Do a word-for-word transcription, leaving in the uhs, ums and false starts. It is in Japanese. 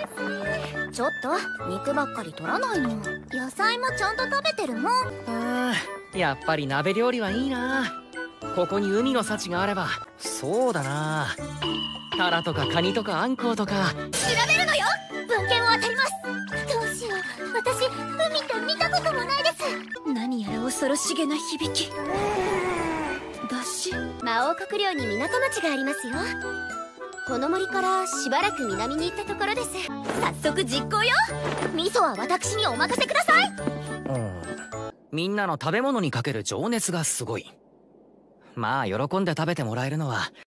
ですね。ちょっと肉ばっかり取らないの。野菜もちゃんと食べてるもん。 あー、やっぱり鍋料理はいいな。ここに海の幸があれば。そうだな、タラとかカニとかアンコウとか。 調べるのよ。文献を当たります。どうしよう、私海って見たこともないです。何やら恐ろしげな響きだし。魔王国領に港町がありますよ。この森からしばらく南に行ったところです。早速実行よ。味噌は私にお任せください。 うん、みんなの食べ物にかける情熱がすごい。まあ喜んで食べてもらえるのは